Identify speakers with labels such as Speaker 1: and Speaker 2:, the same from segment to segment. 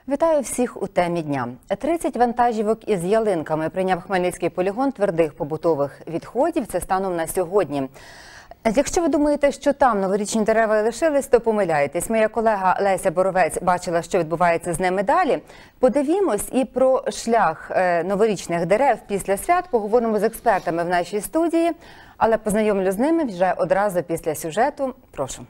Speaker 1: Вітаю всіх у темі дня. 30 вантажівок із ялинками прийняв Хмельницький полігон твердих побутових відходів. Це станом на сьогодні. Якщо ви думаєте, що там новорічні дерева і лишились, то помиляєтесь. Моя колега Леся Боровець бачила, що відбувається з ними далі. Подивімось і про шлях новорічних дерев після свят поговоримо з експертами в нашій студії, але познайомлю з ними вже одразу після сюжету. Прошу.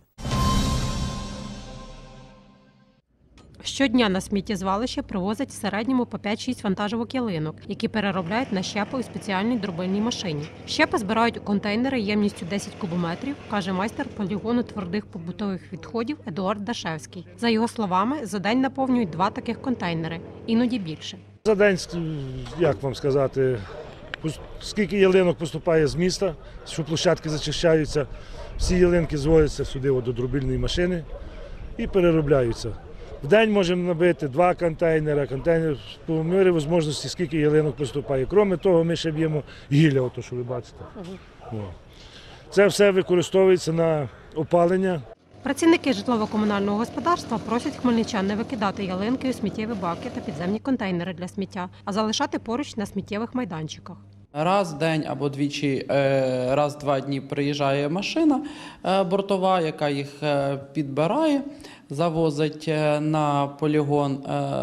Speaker 2: Щодня на сміттєзвалище привозять в середньому по 5-6 вантажівок ялинок, які переробляють на щепи у спеціальній дробильній машині. Щепи збирають у контейнери ємністю 10 кубометрів, каже майстер полігону твердих побутових відходів Едуард Дашевський. За його словами, за день наповнюють 2 таких контейнери, іноді більше.
Speaker 3: За день, як вам сказати, скільки ялинок поступає з міста, що площадки зачищаються, всі ялинки зводяться сюди до дробильної машини і переробляються. В день можемо набити 2 контейнери, контейнер по мірі можливості, скільки ялинок поступає. Крім того, ми ще б'ємо гілля, ото, що ви бачите. Це все використовується на опалення.
Speaker 2: Працівники житлово-комунального господарства просять хмельничан не викидати ялинки у сміттєві баки та підземні контейнери для сміття, а залишати поруч на сміттєвих майданчиках.
Speaker 4: Раз в день або двічі, раз в 2 дні приїжджає машина бортова, яка їх підбирає, завозить на полігон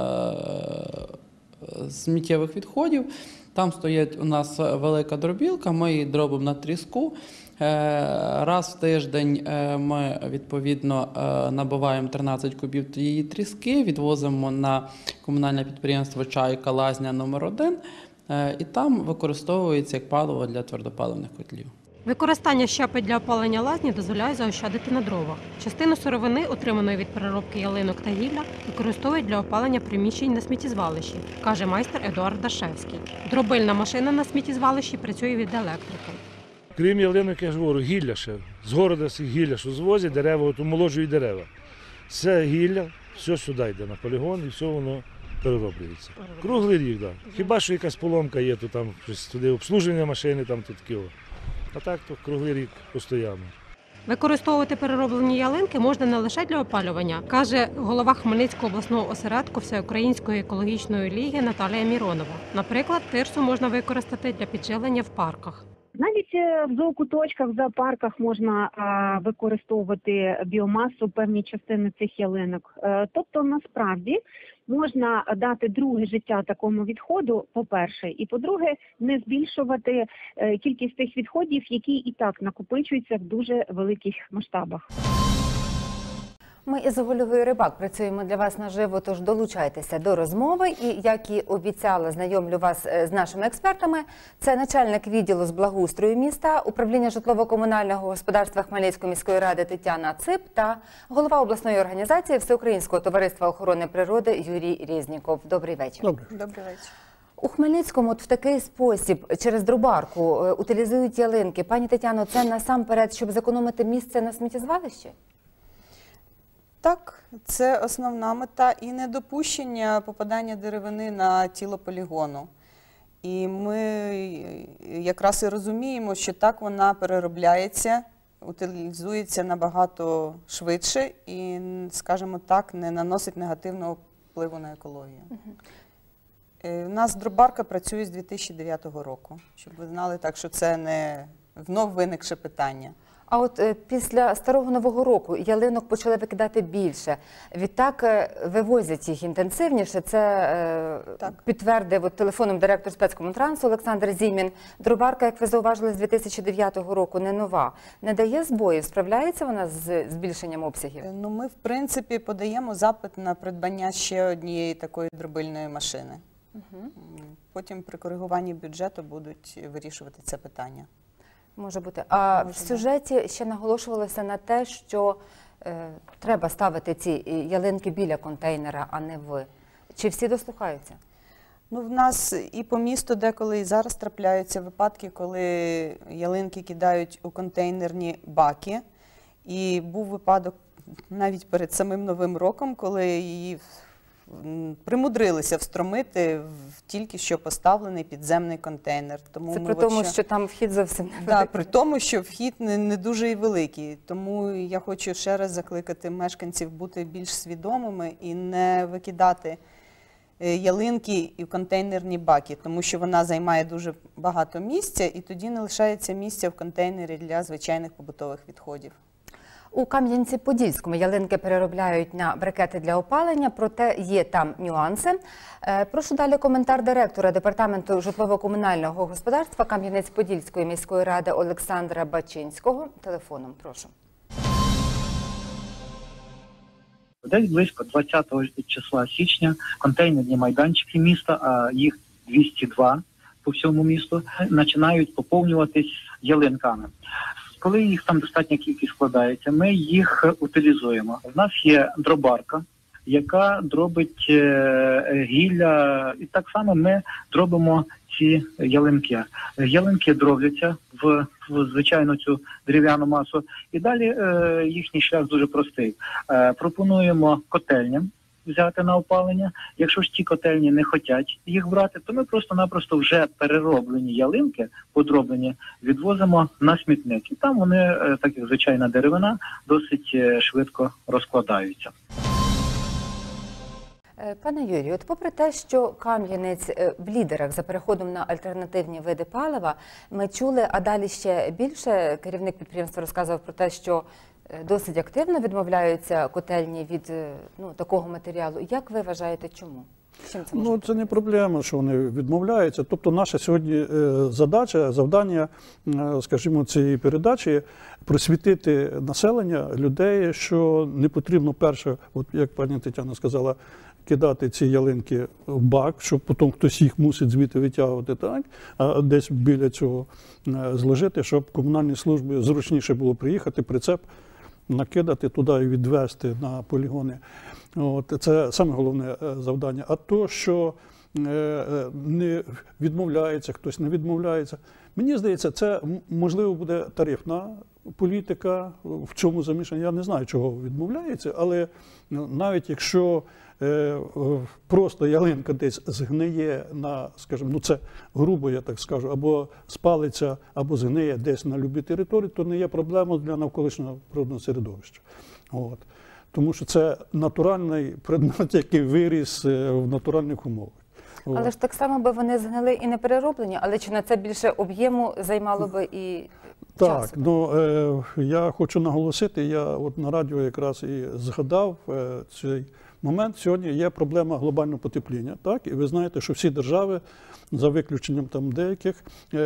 Speaker 4: сміттєвих відходів. Там стоїть у нас велика дробілка, ми її дробимо на тріску. Раз в тиждень ми, відповідно, набиваємо 13 кубів тієї тріски, відвозимо на комунальне підприємство «Чайка» Лазня номер 1. І там використовується як паливо для твердопаливних котлів.
Speaker 2: Використання щепи для опалення лазні дозволяє заощадити на дровах. Частину сировини, отриманої від переробки ялинок та гілля, використовують для опалення приміщень на сміттєзвалищі, каже майстер Едуард Дашевський. Дробильна машина на сміттєзвалищі працює від електрики.
Speaker 3: Крім ялинок, я ж говорю, гілля ще. З города гілля, що звозять дерева, от омоложують дерева. Це гілля, все сюди йде на полігон і все воно перероблюється. Круглий рік, так. Хіба що якась поломка є, то там щось туди обслуження машини, там таке. А так то круглий рік постійно.
Speaker 2: Використовувати перероблені ялинки можна не лише для опалювання, каже голова Хмельницького обласного осередку Всеукраїнської екологічної ліги Наталія Міронова. Наприклад, тирсу можна використати для підживлення в парках.
Speaker 5: Навіть в зоокуточках, в зоопарках можна використовувати біомасу, певні частини цих ялинок. Тобто, насправді, можна дати друге життя такому відходу, по-перше, і по-друге, не збільшувати кількість тих відходів, які і так накопичуються в дуже великих масштабах.
Speaker 1: Ми із Ольгою Рибак працюємо для вас наживо, тож долучайтеся до розмови. І, як і обіцяла, знайомлю вас з нашими експертами. Це начальник відділу з благоустрою міста, управління житлово-комунального господарства Хмельницької міської ради Тетяна Цип та голова обласної організації Всеукраїнського товариства охорони природи Юрій Різніков. Добрий вечір.
Speaker 6: Добрий вечір.
Speaker 1: У Хмельницькому в такий спосіб через дробарку утилізують ялинки. Пані Тетяно, це насамперед, щоб зекономити місце на сміттєзвалищі?
Speaker 6: Так, це основна мета і недопущення попадання деревини на тіло полігону. І ми якраз і розуміємо, що так вона переробляється, утилізується набагато швидше і, скажімо так, не наносить негативного впливу на екологію. У нас дробарка працює з 2009 року, щоб ви знали, так що це не вновь виникше питання.
Speaker 1: А от після Старого Нового року ялинок почали викидати більше. Відтак вивозять їх інтенсивніше. Це підтвердив телефоном директор спецкомунтрансу Олександр Зімін. Дробарка, як ви зауважили, з 2009 року не нова. Не дає збоїв? Справляється вона з збільшенням обсягів?
Speaker 6: Ну, ми, в принципі, подаємо запит на придбання ще однієї такої дробильної машини. Потім при коригуванні бюджету будуть вирішувати це питання.
Speaker 1: Може бути. А в сюжеті ще наголошувалося на те, що треба ставити ці ялинки біля контейнера, а не в. Чи всі дослухаються?
Speaker 6: Ну, в нас і по місту деколи і зараз трапляються випадки, коли ялинки кидають у контейнерні баки. І був випадок навіть перед самим Новим роком, коли її примудрилися встромити в тільки що поставлений підземний контейнер. Тому
Speaker 1: Це
Speaker 6: ми
Speaker 1: при
Speaker 6: от
Speaker 1: тому,
Speaker 6: ще-
Speaker 1: що там вхід зовсім не
Speaker 6: Да,
Speaker 1: великий.
Speaker 6: при тому, що вхід не дуже і великий. Тому я хочу ще раз закликати мешканців бути більш свідомими і не викидати ялинки і в контейнерні баки, тому що вона займає дуже багато місця, і тоді не лишається місця в контейнері для звичайних побутових відходів.
Speaker 1: У Кам'янці-Подільському ялинки переробляють на брикети для опалення, проте є там нюанси. Прошу далі коментар директора Департаменту житлово-комунального господарства Кам'янець-Подільської міської ради Олександра Бачинського. Телефоном, прошу.
Speaker 7: Десь близько 20 числа січня контейнерні майданчики міста, а їх 202 по всьому місту, починають поповнюватись ялинками. Коли їх там достатня кількість складається, ми їх утилізуємо. У нас є дробарка, яка дробить гілля, і так само ми дробимо ці ялинки. Ялинки дробляться в звичайну цю дерев'яну масу, і далі їхній шлях дуже простий. Пропонуємо котельням взяти на опалення. Якщо ж ті котельні не хочуть їх брати, то ми просто-напросто вже перероблені ялинки, подроблені, відвозимо на смітник. І там вони, так як звичайна деревина, досить швидко розкладаються.
Speaker 1: Пане Юрію, от попри те, що Кам'янець в лідерах за переходом на альтернативні види палива, ми чули, а далі ще більше, керівник підприємства розказував про те, що досить активно відмовляються котельні від такого матеріалу. Як ви вважаєте, чому? Чим це може бути?
Speaker 8: Це не проблема, що вони відмовляються. Тобто наша сьогодні завдання, скажімо, цієї передачі просвітити населення, людей, що не потрібно перше, от як пані Тетяна сказала, кидати ці ялинки в бак, щоб потім хтось їх мусить звідти витягувати, так, а десь біля цього зложити, щоб комунальні служби зручніше було приїхати, прицеп накидати туди і відвезти на полігони. От, це саме головне завдання. А то, що не відмовляється, хтось не відмовляється, мені здається, це можливо буде тарифна політика в цьому замішання. Я не знаю, чого відмовляється, але навіть якщо просто ялинка десь згниє на, скажімо, це грубо, я так скажу, або спалиться, або згниє десь на любій території, то не є проблемою для навколишнього природного середовища. От. Тому що це натуральний предмет, який виріс в натуральних умовах.
Speaker 1: Але ж так само би вони згнили і не перероблені, але чи на це більше об'єму займало би і
Speaker 8: Так,
Speaker 1: часу?
Speaker 8: Я хочу наголосити, я от на радіо якраз і згадав цей момент. Сьогодні є проблема глобального потепління, так? І ви знаєте, що всі держави, за виключенням там деяких,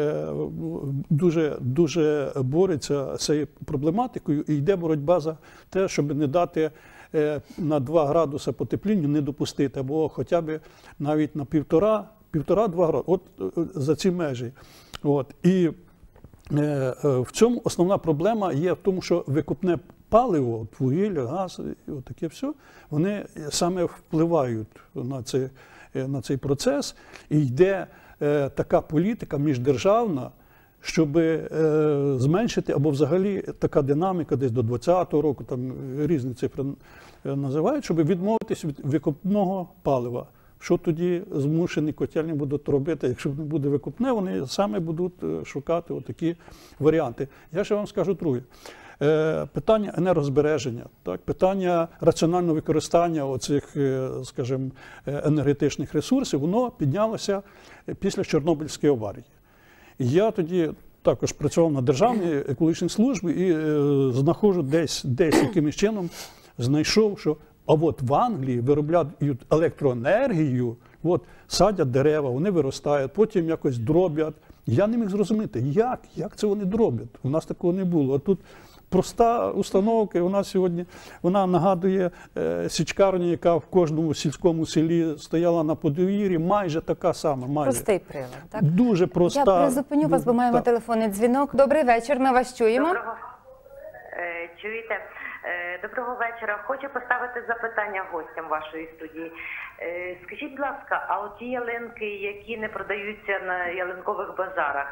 Speaker 8: дуже борються з цією проблематикою, і йде боротьба за те, щоб не дати на 2 градуси потепління, не допустити, або хоча б навіть на 1,5-2 градуси, от за ці межі. От. І в цьому основна проблема є в тому, що викопне паливо, вугілля, газ, і таке все, вони саме впливають на цей процес. І йде така політика міждержавна, щоб зменшити, або взагалі така динаміка десь до 2020 року, там різні цифри називають, щоб відмовитись від викопного палива. Що тоді змушені котельні будуть робити, якщо не буде викопне, вони саме будуть шукати отакі варіанти. Я ще вам скажу друге. Питання енергозбереження, так, питання раціонального використання оцих, скажімо, енергетичних ресурсів, воно піднялося після Чорнобильської аварії. І я тоді також працював на Державній екологічній службі і знаходжу десь якимось чином, знайшов, що от в Англії виробляють електроенергію, садять дерева, вони виростають, потім якось дроблять. Я не міг зрозуміти, як це вони дроблять. У нас такого не було. А тут проста установка, вона сьогодні нагадує січкарню, яка в кожному сільському селі стояла на подвір'ї, майже така сама.
Speaker 1: Простий прилад, так?
Speaker 8: Дуже проста.
Speaker 1: Я призупиню вас, бо маємо телефонний дзвінок. Добрий вечір, ми вас чуємо.
Speaker 9: Чуєте? Доброго вечора. Хочу поставити запитання гостям вашої студії. Скажіть, будь ласка, а от ті ялинки, які не продаються на ялинкових базарах,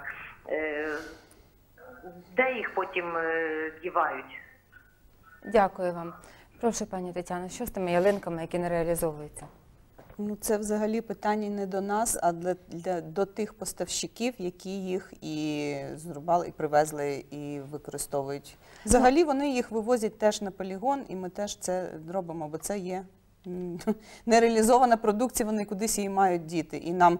Speaker 9: де їх потім дівають?
Speaker 1: Дякую вам. Прошу, пані Тетяно, що з тими ялинками, які не реалізовуються?
Speaker 6: Ну, це взагалі питання не до нас, а до тих поставщиків, які їх і зрубали, і привезли, і використовують. Взагалі вони їх вивозять теж на полігон, і ми теж це робимо, бо це є нереалізована продукція, вони кудись її мають діти. І нам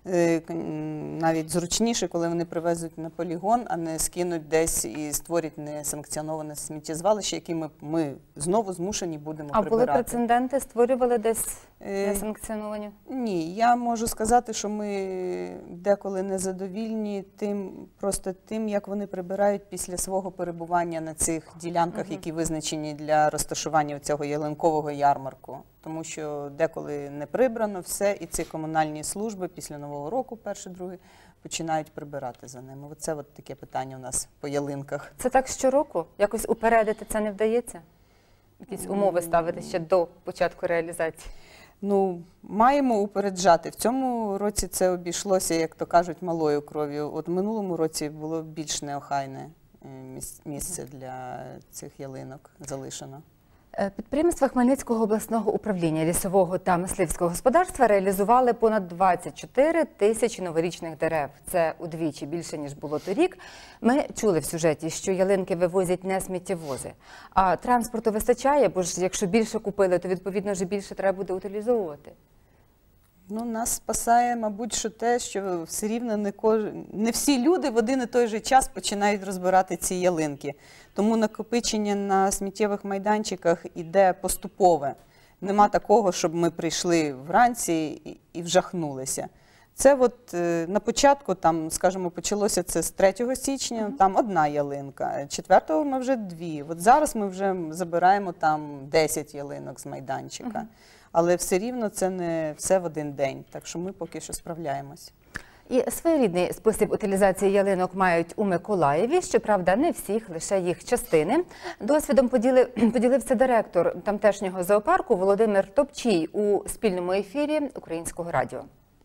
Speaker 6: навіть зручніше, коли вони привезуть на полігон, а не скинуть десь і створять несанкціоноване сміттєзвалище, яке ми знову змушені будемо прибирати.
Speaker 1: А були прецеденти, створювали десь несанкціоновані?
Speaker 6: Ні, я можу сказати, що ми деколи незадовільні тим, як вони прибирають після свого перебування на цих ділянках, які визначені для розташування цього ялинкового ярмарку. Тому що деколи не прибрано все, і ці комунальні служби після Нового року, перший, другий, починають прибирати за ними. Оце от таке питання у нас по ялинках.
Speaker 1: Це так щороку? Якось упередити це не вдається? Якісь умови ставити ще до початку реалізації?
Speaker 6: Ну, маємо упереджати. В цьому році це обійшлося, як то кажуть, малою кров'ю. От в минулому році було більш неохайне місце для цих ялинок залишено.
Speaker 1: Підприємства Хмельницького обласного управління лісового та мисливського господарства реалізували понад 24 тисячі новорічних дерев. Це удвічі більше, ніж було торік. Ми чули в сюжеті, що ялинки вивозять не сміттєвози. А транспорту вистачає, бо ж якщо більше купили, то відповідно вже більше треба буде утилізовувати.
Speaker 6: Ну, нас спасає, мабуть, що те, що все рівно не всі люди в один і той же час починають розбирати ці ялинки. Тому накопичення на сміттєвих майданчиках іде поступове. Нема такого, щоб ми прийшли вранці і вжахнулися. Це от на початку, там, скажімо, почалося це з 3 січня, там одна ялинка, 4-го ми вже 2. От зараз ми вже забираємо там 10 ялинок з майданчика. Але все рівно це не все в один день, так що ми поки що справляємось.
Speaker 1: І своєрідний спосіб утилізації ялинок мають у Миколаєві, щоправда, не всіх, лише їх частини. Досвідом поділився директор тамтешнього зоопарку Володимир Топчій у спільному ефірі Українського радіо.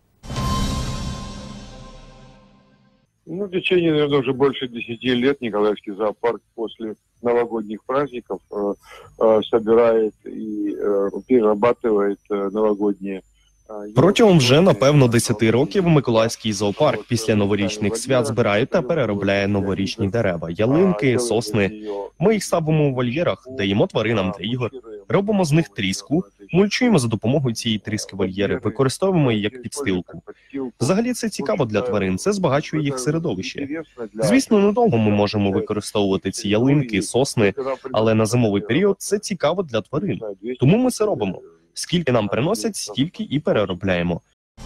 Speaker 10: Ну, в течение, наверное, уже больше 10 лет Николаевский зоопарк после новогодних праздников собирает и перерабатывает новогодние.
Speaker 11: Протягом вже, напевно, 10 років Миколаївський зоопарк після новорічних свят збирає та переробляє новорічні дерева, ялинки, сосни. Ми їх ставимо у вольєрах, даємо тваринам для ігор, робимо з них тріску, мульчуємо за допомогою цієї тріски вольєри, використовуємо її як підстилку. Взагалі це цікаво для тварин, це збагачує їх середовище. Звісно, недовго ми можемо використовувати ці ялинки, сосни, але на зимовий період це цікаво для тварин. Тому ми це робимо. Скільки нам приносять, стільки і переробляємо.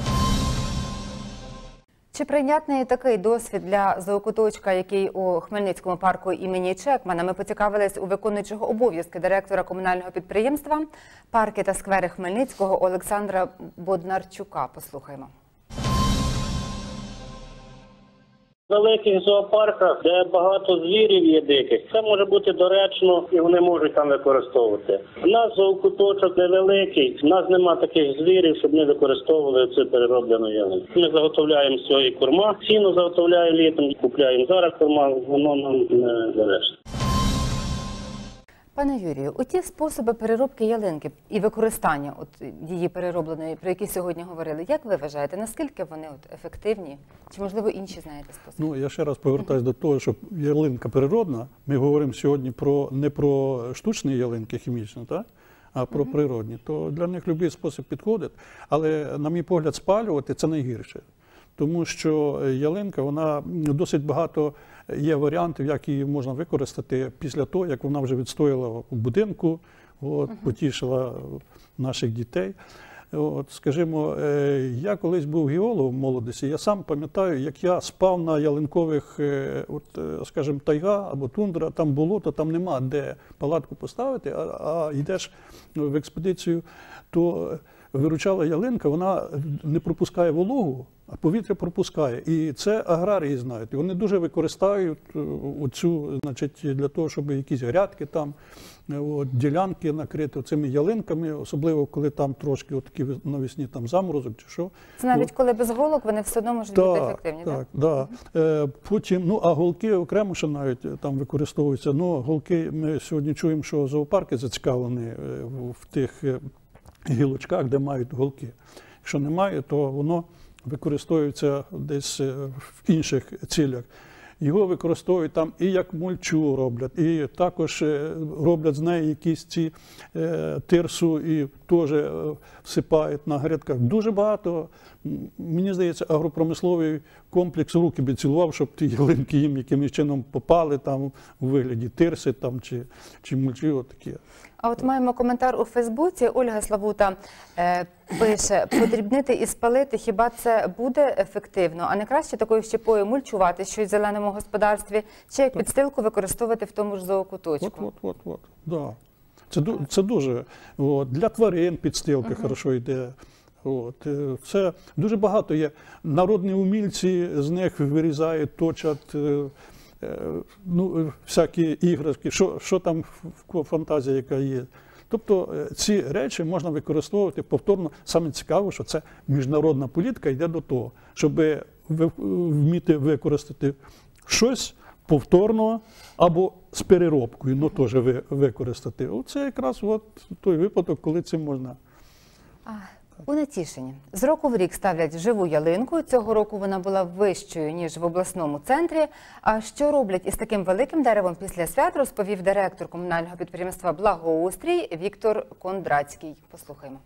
Speaker 1: Чи прийнятний такий досвід для зоокуточка, який у Хмельницькому парку імені Чекмана? Ми поцікавились у виконуючого обов'язки директора комунального підприємства «Парки та сквери Хмельницького» Олександра Боднарчука. Послухаймо.
Speaker 12: В великих зоопарках, де багато звірів є диких, це може бути доречно і вони можуть там використовувати. У нас зоокуточок невеликий, у нас нема таких звірів, щоб ми використовували цю перероблену ялинку. Ми заготовляємо з цього і корма, сіно заготовляємо літом, купляємо зараз корма, воно нам не доречно.
Speaker 1: Пане Юрію, у ті способи переробки ялинки і використання її переробленої, про які сьогодні говорили, як ви вважаєте, наскільки вони ефективні? Чи, можливо, інші знаєте способи?
Speaker 8: Ну, я ще раз повертаюсь до того, що ялинка природна. Ми говоримо сьогодні не про штучні ялинки хімічні, так? А про природні. То для них будь-який спосіб підходить. Але, на мій погляд, спалювати – це найгірше. Тому що ялинка, вона досить багато є варіантів, як її можна використати після того, як вона вже відстояла у будинку, потішила наших дітей. Скажімо, я колись був геологом в молодості, я сам пам'ятаю, як я спав на ялинкових, скажімо, тайга або тундра, там болото, там нема де палатку поставити, а йдеш в експедицію, то виручала ялинка, вона не пропускає вологу, а повітря пропускає. І це аграрії знають. І вони дуже використовують оцю, значить, для того, щоб якісь грядки там, ділянки накрити цими ялинками, особливо коли там трошки такі навесні там заморозок чи що.
Speaker 1: Це навіть коли без голок вони все одно можуть бути ефективні, так?
Speaker 8: Так, так. Потім, а голки окремо ще навіть там використовуються. Ну, голки, ми сьогодні чуємо, що зоопарки зацікавлені в тих гілочках, де мають голки. Якщо немає, то воно використовується десь в інших цілях. Його використовують там і як мульчу роблять, і також роблять з неї якісь ці тирсу і теж всипають на грядках. Дуже багато, мені здається, агропромисловий комплекс руки би цілував, щоб ті ялинки їм якимось чином попали там у вигляді тирси там, чи мульчі отакі.
Speaker 1: А от маємо коментар у Фейсбуці. Ольга Славута пише: подрібнити і спалити, хіба це буде ефективно? А не краще такою щепою мульчувати щось в зеленому господарстві, чи як підстилку використовувати в тому ж зоокуточку?
Speaker 8: Да. Це дуже. Для тварин підстилка хорошо йде. Це дуже багато є. Народні умільці з них вирізають, точать, всякі іграшки, що там фантазія яка є. Тобто ці речі можна використовувати повторно. Саме цікаво, що це міжнародна політика йде до того, щоб вміти використати щось повторно або з переробкою, але теж використати. Оце якраз той випадок, коли цим можна.
Speaker 1: У Нетішині з року в рік ставлять живу ялинку. Цього року вона була вищою, ніж в обласному центрі. А що роблять із таким великим деревом після свят, розповів директор комунального підприємства «Благоустрій» Віктор Кондрацький. Послухаймо.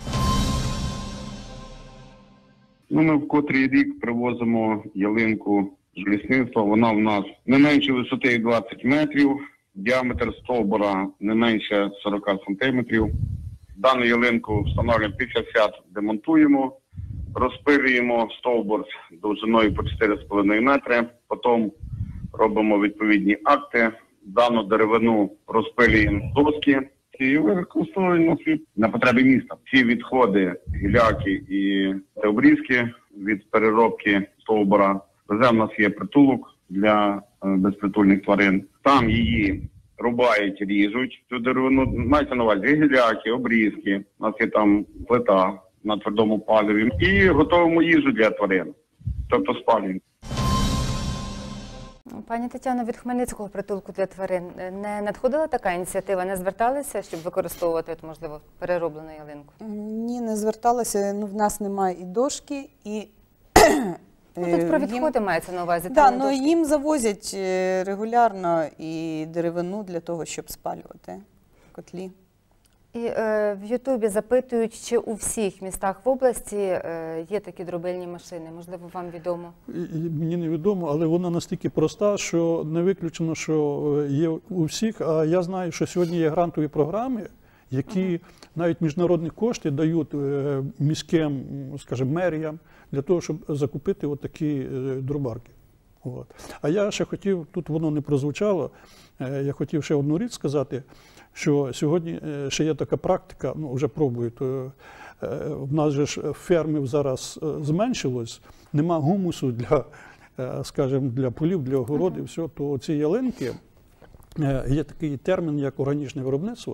Speaker 13: Ми в котрий рік привозимо ялинку з лісництва. Вона в нас не менше висоти 20 метрів, діаметр стовбура не менше 40 сантиметрів. Дану ялинку встановлюємо після свят, демонтуємо, розпилюємо стовбур довжиною по 4,5 метри, потім робимо відповідні акти, дану деревину розпилюємо доски і використовуємо на потреби міста. Всі відходи, гіляки і обрізки від переробки стовбура. У нас є притулок для безпритульних тварин. Там її рубають, ріжуть цю деревину, мається на увазі гіляки, обрізки, у нас є там плита на твердому паливі і готуємо їжу для тварин, тобто спалюємо.
Speaker 1: Пані Тетяно, від Хмельницького притулку для тварин не надходила така ініціатива? Не зверталися, щоб використовувати, можливо, перероблену ялинку?
Speaker 6: Ні, не зверталася. В нас немає і дошки, і...
Speaker 1: Тут про відходи мається на увазі.
Speaker 6: Так, їм завозять регулярно і деревину для того, щоб спалювати котлі.
Speaker 1: І в Ютубі запитують, чи у всіх містах в області є такі дробильні машини. Можливо, вам відомо?
Speaker 8: Мені не відомо, але вона настільки проста, що не виключено, що є у всіх. А я знаю, що сьогодні є грантові програми, які навіть міжнародні кошти дають міським, скажімо, меріям, для того, щоб закупити такі дробарки. А я ще хотів, тут воно не прозвучало, я хотів ще одну річ сказати, що сьогодні ще є така практика, вже пробують, в нас же ж фермів зараз зменшилось, нема гумусу для, скажімо, для полів, для огородів, все, то ці ялинки, є такий термін, як органічне виробництво,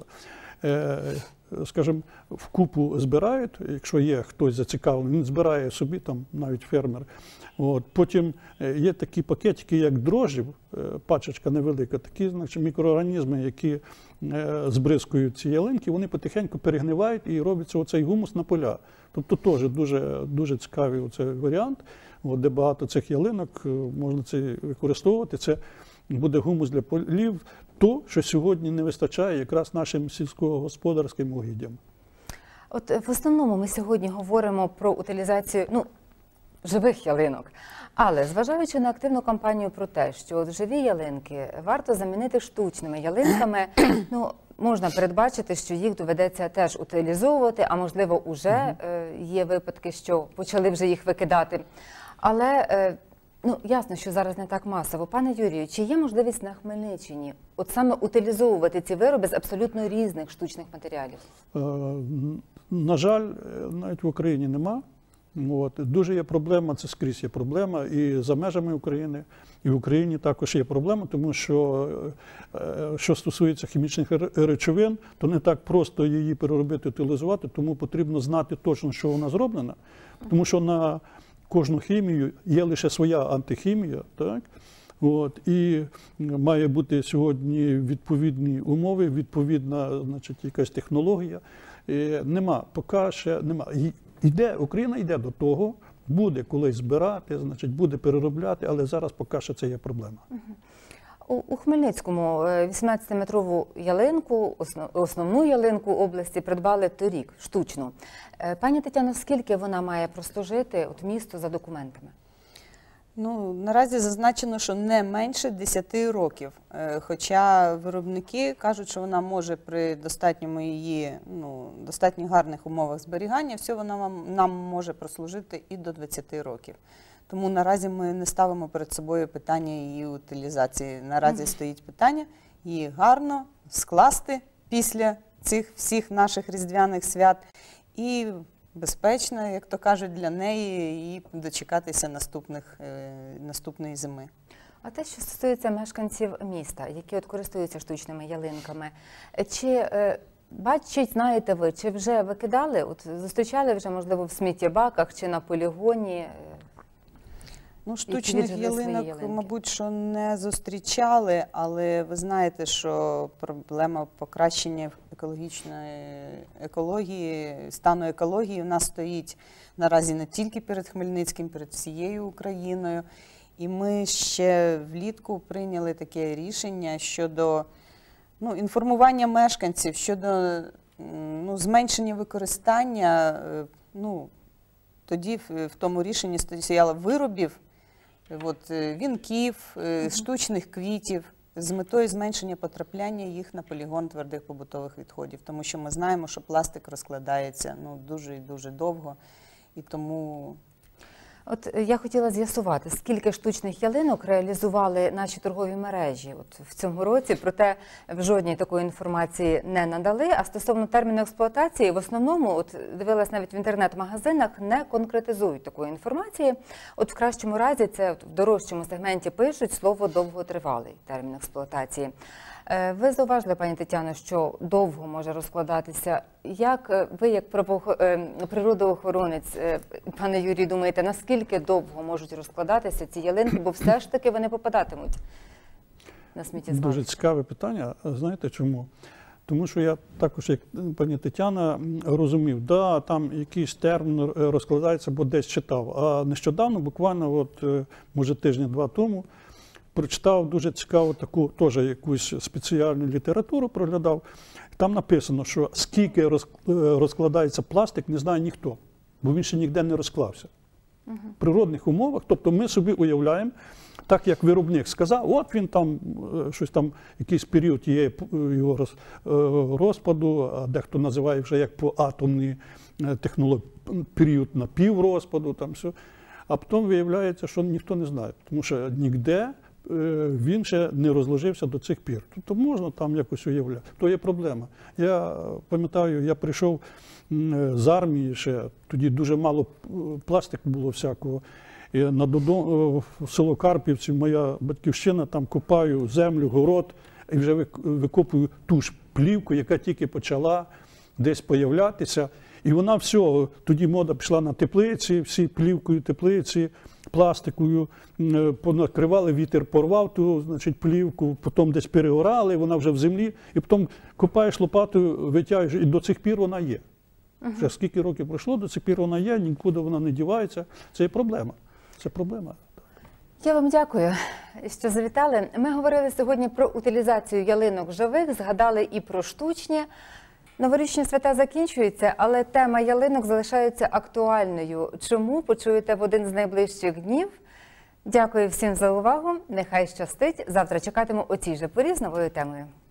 Speaker 8: скажімо, в купу збирають, якщо є хтось зацікавлений, він збирає собі, там навіть фермер. Потім є такі пакетики, як дрожжів, пачечка невелика, такі, значить, мікроорганізми, які збризкують ці ялинки, вони потихеньку перегнивають і робиться оцей гумус на поля. Тобто теж дуже цікавий оцей варіант, де багато цих ялинок можна це використовувати. Це буде гумус для полів, то, що сьогодні не вистачає якраз нашим сільськогосподарським угіддям.
Speaker 1: От в основному ми сьогодні говоримо про утилізацію живих ялинок. Але зважаючи на активну кампанію про те, що живі ялинки варто замінити штучними ялинками, можна передбачити, що їх доведеться теж утилізовувати, а можливо уже є випадки, що почали вже їх викидати. Але ясно, що зараз не так масово. Пане Юрію, чи є можливість на Хмельниччині от саме утилізовувати ці вироби з абсолютно різних штучних матеріалів?
Speaker 8: На жаль, навіть в Україні нема. Дуже є проблема, це скрізь є проблема і за межами України, і в Україні також є проблема, тому що стосується хімічних речовин, то не так просто її переробити, утилізувати, тому потрібно знати точно, що вона зроблена, тому що на кожну хімію є лише своя антихімія, так? І має бути сьогодні відповідні умови, відповідна, значить, якась технологія. Нема, поки ще нема. Україна йде до того, буде колись збирати, значить, буде переробляти, але зараз поки що це є проблема.
Speaker 1: У Хмельницькому 18-метрову ялинку, основну ялинку області, придбали торік, штучну. Пані Тетяно, скільки вона має прослужити місту за документами?
Speaker 6: Ну, наразі зазначено, що не менше 10 років. Хоча виробники кажуть, що вона може при достатньо гарних умовах зберігання, все вона нам може прослужити і до 20 років. Тому наразі ми не ставимо перед собою питання її утилізації. Наразі стоїть питання її гарно скласти після цих всіх наших різдвяних свят і безпечно, як то кажуть, для неї і дочекатися наступної зими.
Speaker 1: А те, що стосується мешканців міста, які користуються штучними ялинками, чи знаєте ви, чи вже викидали, зустрічали вже, можливо, в сміттєбаках чи на полігоні?
Speaker 6: Ну, штучних ялинок, мабуть, що не зустрічали, але ви знаєте, що проблема покращення стану екології у нас стоїть наразі не тільки перед Хмельницьким, перед всією Україною. І ми ще влітку прийняли таке рішення щодо інформування мешканців, щодо зменшення використання, тоді в тому рішенні стояло виробів, вінків, штучних квітів з метою зменшення потрапляння їх на полігон твердих побутових відходів. Тому що ми знаємо, що пластик розкладається дуже і дуже довго. І тому...
Speaker 1: Я хотіла з'ясувати, скільки штучних ялинок реалізували наші торгові мережі в цьому році, проте в жодній такої інформації не надали. А стосовно терміну експлуатації, в основному, дивилась навіть в інтернет-магазинах, не конкретизують такої інформації. В кращому разі, це в дорожчому сегменті пишуть слово «довготривалий» термін експлуатації. Ви зауважили, пані Тетяно, що довго може розкладатися. Як ви, як природоохоронець, пане Юрій, думаєте, наскільки довго можуть розкладатися ці ялинки, бо все ж таки вони попадатимуть на сміттєзвалище?
Speaker 8: Дуже цікаве питання. Знаєте чому? Тому що я також, як пані Тетяна, розумів, там якийсь термін розкладається, бо десь читав. А нещодавно, буквально, може тижня-два тому, прочитав дуже цікаву таку, теж якусь спеціальну літературу проглядав. Там написано, що скільки розкладається пластик, не знає ніхто, бо він ще ніде не розклався. В природних умовах, тобто ми собі уявляємо, так як виробник сказав, він там, щось там, якийсь період є його розпаду, а дехто називає вже як по атомній технології, період напіврозпаду, там все. А потім виявляється, що ніхто не знає, тому що ніде він ще не розложився до цих пір. Тобто можна там якось уявляти. То є проблема. Я пам'ятаю, я прийшов з армії ще, тоді дуже мало пластику було всякого. І в село Карпівці, моя батьківщина, там копаю землю, город, і вже викопую ту ж плівку, яка тільки почала десь появлятися. І вона все, тоді мода пішла на теплиці, всі плівкою теплиці, пластикою, понакривали, вітер порвав ту, значить, плівку, потім десь переорали, вона вже в землі, і потім копаєш лопатою, витягуєш, і до цих пір вона є. Вже скільки років пройшло, до цих пір вона є, нікуди вона не дівається. Це є проблема. Це проблема.
Speaker 1: Я вам дякую, що завітали. Ми говорили сьогодні про утилізацію ялинок живих, згадали і про штучні. Новорічні свята закінчуються, але тема ялинок залишається актуальною. Чому? Почуєте в один з найближчих днів. Дякую всім за увагу. Нехай щастить. Завтра чекатиму о цій же порі з новою темою.